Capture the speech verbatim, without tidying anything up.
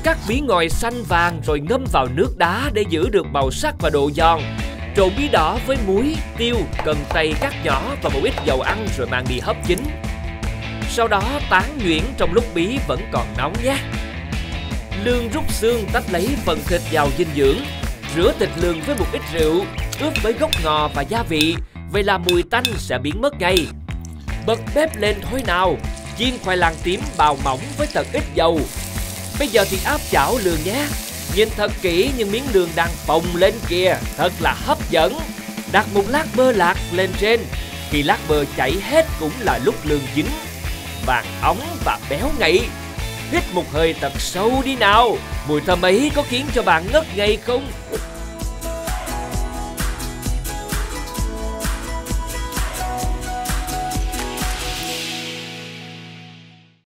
các bí ngòi xanh vàng rồi ngâm vào nước đá để giữ được màu sắc và độ giòn. Trộn bí đỏ với muối, tiêu, cần tây cắt nhỏ và một ít dầu ăn rồi mang đi hấp chín. Sau đó tán nhuyễn trong lúc bí vẫn còn nóng nhé. Lương rút xương tách lấy phần thịt giàu dinh dưỡng. Rửa thịt lương với một ít rượu, ướp với gốc ngò và gia vị, vậy là mùi tanh sẽ biến mất ngay. Bật bếp lên thôi nào. Chiên khoai lang tím bào mỏng với thật ít dầu. Bây giờ thì áp chảo lương nhé. Nhìn thật kỹ nhưng miếng lương đang phồng lên kìa, thật là hấp dẫn. Đặt một lát bơ lạc lên trên. Khi lát bơ chảy hết cũng là lúc lương chín, vàng óng và béo ngậy. Hít một hơi thật sâu đi nào. Mùi thơm ấy có khiến cho bạn ngất ngây không?